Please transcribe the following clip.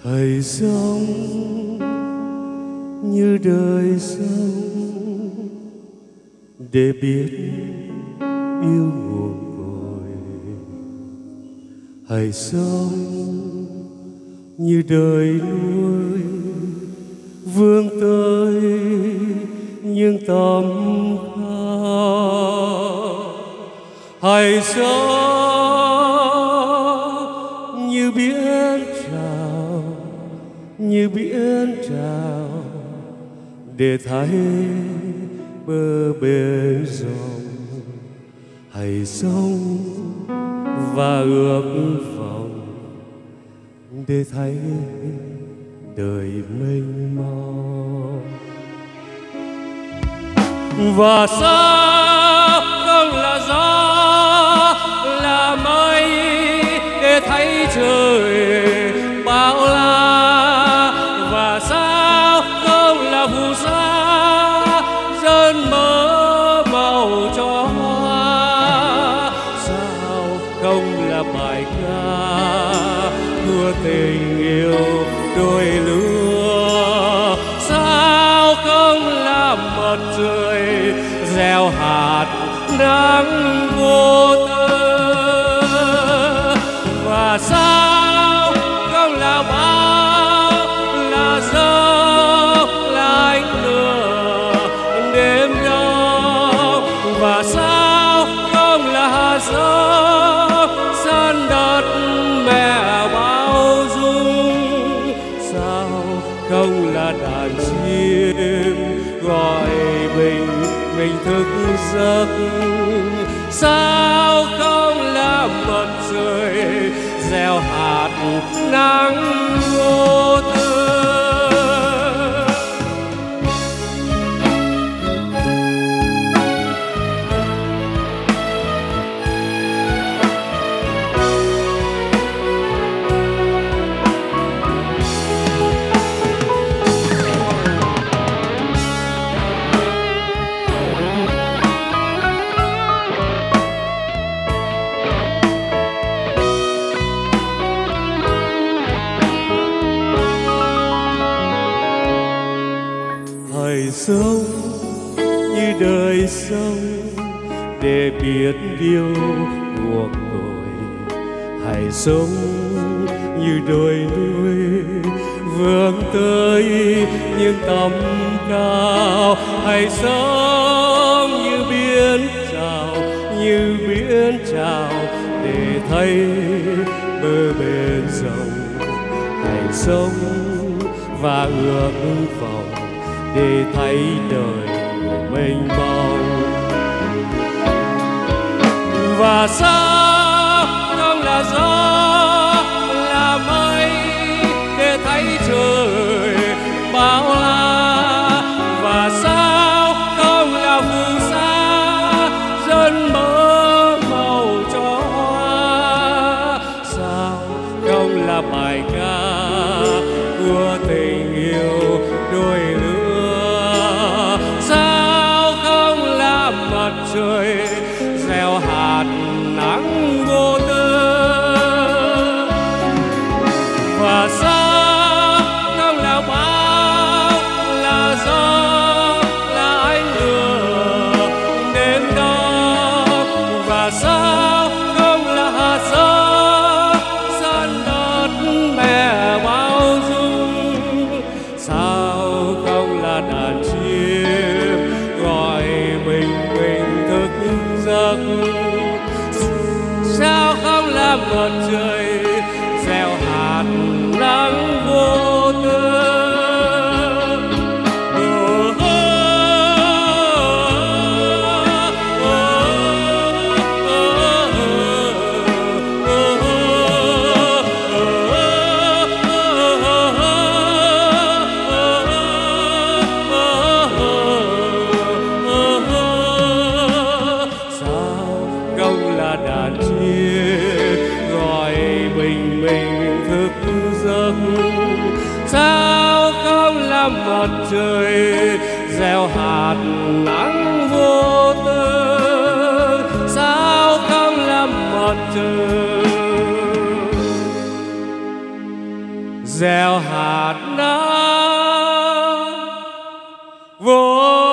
hãy sống như đời sống để biết yêu nguồn cội. Hãy sống như đời nuôi vươn tới những tầm cao. Hãy sống như biển trào, như biển trào để thấy bờ bên dòng. Hãy sống và ước vọng để thấy đời mênh mông. Và sao không là gió, là mây để thấy trời bao la. Và sao không là phù sa dân mơ màu cho hoa. Sao không là bài ca của tình yêu đôi lứa. Sao không là mặt trời gieo hạt nắng vô tư. Và sao không là bão, là gió, là ánh lửa đêm đông. Và sao không là hạt giống san đất mẹ bao dung. Sao không là đàn chim gọi mình thức giấc. Sao không là mặt trời gieo hạt nắng vô tư. Hãy sống như đời sống để biết điều nguồn cội. Hãy sống như đôi nuôi vươn tới những tầm cao. Hãy sống như biển trào, như biển trào để thấy bờ bên dòng. Hãy sống và ước vọng để thấy đời mênh mông. Và sao không là gió, là mây để thấy trời bao la. Và sao không là phù sa dân mơ màu cho hoa. Sao không là bài ca của tình yêu đôi lứa. Mặt trời gieo hạt nắng vô tư. Và sao không là bão, là gió, là ánh lửa đêm đông. Và sao không là hạt giống san đất mẹ bao dung. Sao không là đàn chim gọi mình thức giấc. Sao không là mặt trời gieo hạt nắng vô tư. Đàn chim gọi mình thức giấc. Sao không là mặt trời gieo hạt nắng vô tư. Sao không là mặt trời gieo hạt nắng vô